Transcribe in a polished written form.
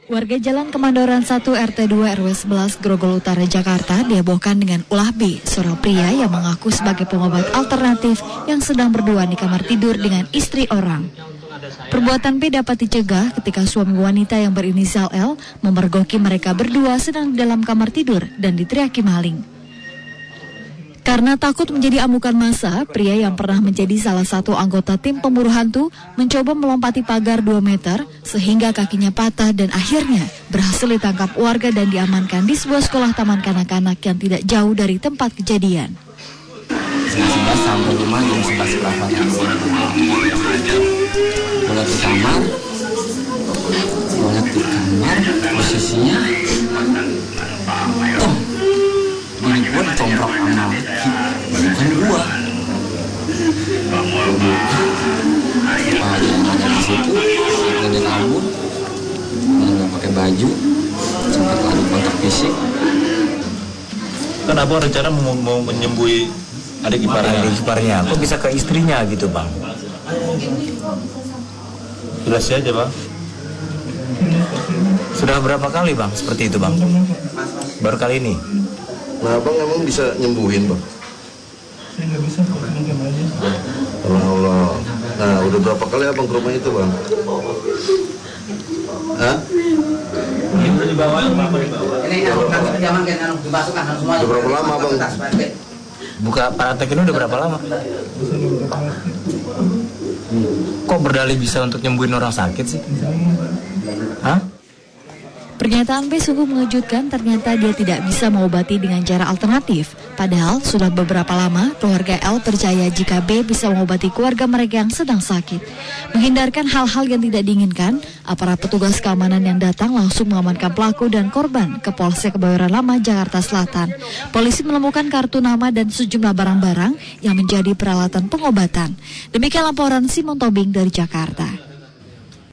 Warga Jalan Kemandoran 1 RT 2 RW 11 Grogol Utara Jakarta dihebohkan dengan ulah B, seorang pria yang mengaku sebagai pengobat alternatif yang sedang berduaan di kamar tidur dengan istri orang. Perbuatan B dapat dicegah ketika suami wanita yang berinisial L memergoki mereka berdua sedang di dalam kamar tidur dan diteriaki maling. Karena takut menjadi amukan massa, pria yang pernah menjadi salah satu anggota tim pemburu hantu mencoba melompati pagar 2 meter sehingga kakinya patah dan akhirnya berhasil ditangkap warga dan diamankan di sebuah sekolah taman kanak-kanak yang tidak jauh dari tempat kejadian. Sudah sampai rumah jam 11 pulang ke kamar, posisinya ini pun comprok sama bukan gua. Yang ada di situ nenek rambut, nggak pakai baju, sempat adu kontak fisik. Kan abang rencana mau menyembuhi adik iparnya. Kok bisa ke istrinya gitu, Bang? Jelasin aja, Bang. Sudah berapa kali, Bang, seperti itu, Bang? Baru kali ini? Nah, Abang emang bisa nyembuhin, Bang? Saya nggak bisa, mungkin aja. Allah. Nah, udah berapa kali Abang ke rumah itu, Bang? Hah? Ini udah dibawa, Bang. Ini nanti pinjaman kan dimasukkan semua. Udah berapa lama, Bang? Buka praktek ini udah berapa lama? Kok berdalih bisa untuk nyembuhin orang sakit sih? Hah? Pernyataan B sungguh mengejutkan, ternyata dia tidak bisa mengobati dengan cara alternatif. Padahal sudah beberapa lama keluarga L percaya jika B bisa mengobati keluarga mereka yang sedang sakit. Menghindarkan hal-hal yang tidak diinginkan, aparat petugas keamanan yang datang langsung mengamankan pelaku dan korban ke Polsek Kebayoran Lama, Jakarta Selatan. Polisi menemukan kartu nama dan sejumlah barang-barang yang menjadi peralatan pengobatan. Demikian laporan Simon Tobing dari Jakarta.